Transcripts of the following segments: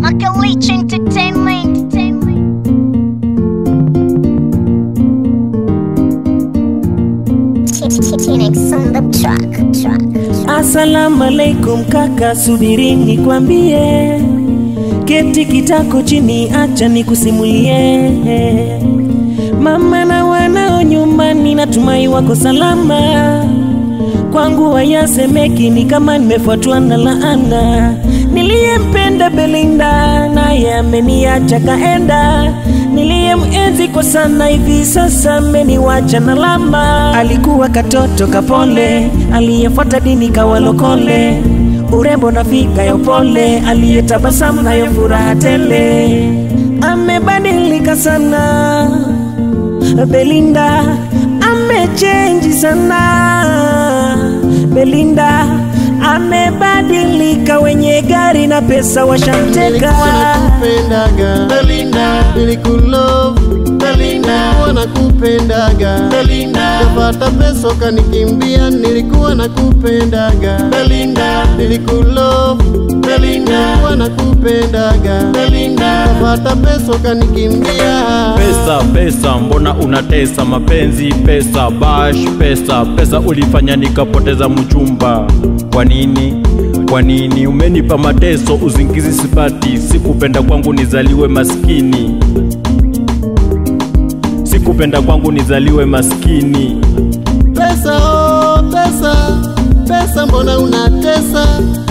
Makalich Entertainment. T-Nex on the track. Assalamu alaikum kaka, subiri nikwambie. Keti kitako chini, acha nikusimulie. Mama na wanao nyumbani, natumai wako salama. Kwangu hayasemeki, ni kama nimefuatwa na laana. Niliyempenda Belinda, naye ameniacha kaenda. Niliyemenzi kwa sana, hivi sasa ameniwacha na lama. Alikuwa katoto kapole, aliyefuata dini kawalokole. Urembo na fika ya upole, aliyetabasamu na ya furaha tele. Amebadilika sana Belinda, amechange sana Belinda, amebadilika. Wenye gari na pesa washamteka. Nilikuwa nakupendaga Belinda, nilikulove Belinda, nilikuwa nakupendaga Belinda, kapata pesa kanikimbia. Nilikuwa nakupendaga Belinda, nilikulove Belinda, nilikuwa nakupendaga Belinda, kapata pesa kanikimbia. Pesa, mbona unatesa? Mapenzi pesa, bash pesa ulifanya nikapoteza mchumba. Kwa nini umenipa mateso? Uzingizi sipati, sikupenda kwangu nizaliwe maskini. Sikupenda kwangu nizaliwe maskini. Pesa, oh pesa, mbona unatesa?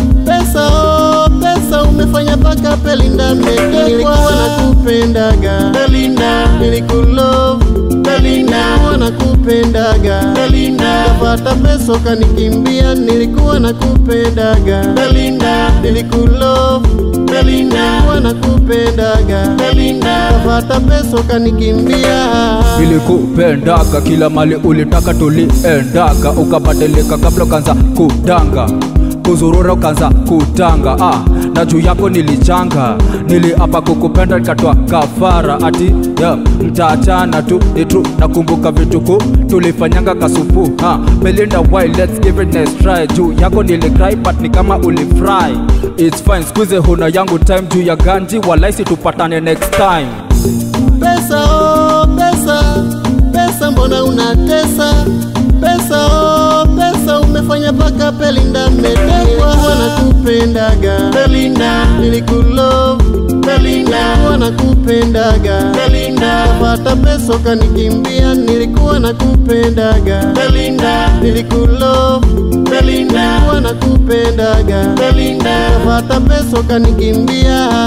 Pesa, umefanya paka Belinda metekwa. Nilikuwa nakupendaga Belinda, nilikulove Belinda, nilikuwa nakupendaga Belinda, kapata pesa kanikimbia. Nilikuwa nakupendaga Belinda, nilikulove Belinda, nilikuwa nakupendaga Belinda, kapata pesa kanikimbia. Nilikupendaga kila mali ulitaka tuliendaga, ukabadilika kabla kanza kudanga, kuzurura ukanza kutanga. Na juu yako nilichanga, niliapa kukupenda nikatoa kafara. Ati mtaachana tu, ni true. Nakumbuka vituko tulifanyanga kasupu. Belinda, why let's give it next try. Juu yako nilicry but ni kama ulifry. It's fine, squeeze huna yangu time. Juu ya ganji walaisi tupatane next time. Pesa, oh pesa, mbona unatesa? Pesa, umefanya paka Belinda metekwa. Nilikuwa nakupendaga Belinda, nilikulove Belinda, nilikuwa nakupendaga Belinda, kapata pesa kanikimbia. Nilikuwa nakupendaga Belinda, nilikulove Belinda, nilikuwa nakupendaga Belinda, kapata pesa kanikimbia.